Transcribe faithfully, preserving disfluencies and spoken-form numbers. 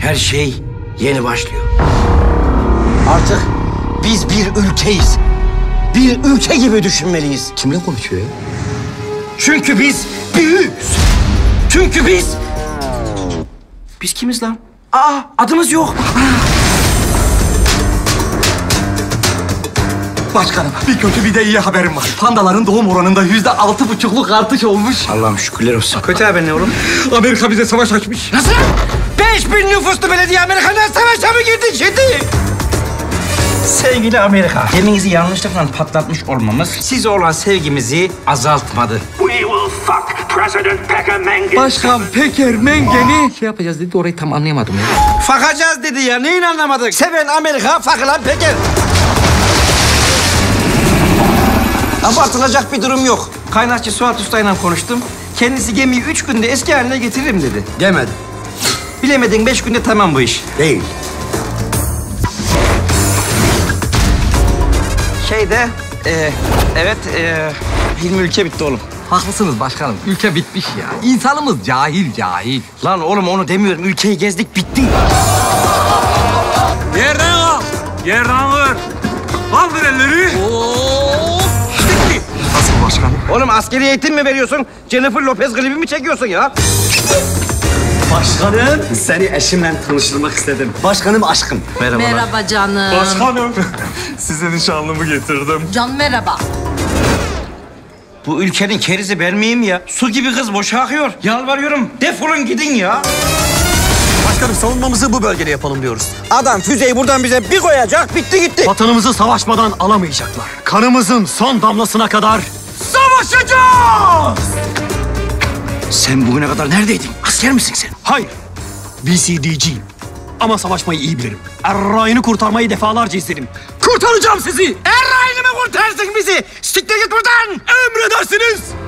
Her şey yeni başlıyor. Artık biz bir ülkeyiz. Bir ülke gibi düşünmeliyiz. Kimle konuşuyor ya? Çünkü biz büyüğüz. Çünkü biz... Biz kimiz lan? Aa, adımız yok. Başkanım, bir kötü bir de iyi haberim var. Pandaların doğum oranında yüzde altı buçukluk artış olmuş. Allah'ım şükürler olsun. Kötü haber ne oğlum? Amerika bize savaş açmış. Nasıl? Beş bin nüfuslu belediye Amerika'dan savaşa mı girdik şimdi? Sevgili Amerika, geminizi yanlışlıkla patlatmış olmamız size olan sevgimizi azaltmadı. We will fuck President Pecker Mengen. Başkan Peker Mengen'i şey yapacağız dedi, orayı tam anlayamadım ya. Fakacağız dedi ya, neyini anlamadık? Seven Amerika, fakılan Peker. Abartılacak bir durum yok. Kaynakçı Suat Usta'yla konuştum. Kendisi gemiyi üç günde eski haline getiririm dedi. Demedim. Bilemedin beş günde tamam bu iş. Değil. Şeyde, e, evet, e, Hilmi ülke bitti oğlum. Haklısınız başkanım, ülke bitmiş ya. İnsanımız cahil cahil. Lan oğlum onu demiyorum, ülkeyi gezdik bitti. Yerden kalk. Yerden kır. Kaldır elleri. Nasıl başkanım? Oğlum askeri eğitim mi veriyorsun? Jennifer Lopez klibi mi çekiyorsun ya? Başkanım, seni eşimle tanıştırmak istedim. Başkanım aşkım. Merhabalar. Merhaba canım. Başkanım. Size nişanlımı getirdim. Can merhaba. Bu ülkenin kerizi ben miyim ya? Su gibi kız boşa akıyor. Yalvarıyorum, defolun gidin ya. Başkanım savunmamızı bu bölgede yapalım diyoruz. Adam füzeyi buradan bize bir koyacak, bitti gitti. Vatanımızı savaşmadan alamayacaklar. Kanımızın son damlasına kadar Savaşacağız! Sen bugüne kadar neredeydin? Asker misin sen? hayır. B C D C'yim. Ama savaşmayı iyi bilirim. Errayını kurtarmayı defalarca izledim. Kurtaracağım sizi! Errayını mı kurtarsın bizi? Siktir git buradan! Emredersiniz!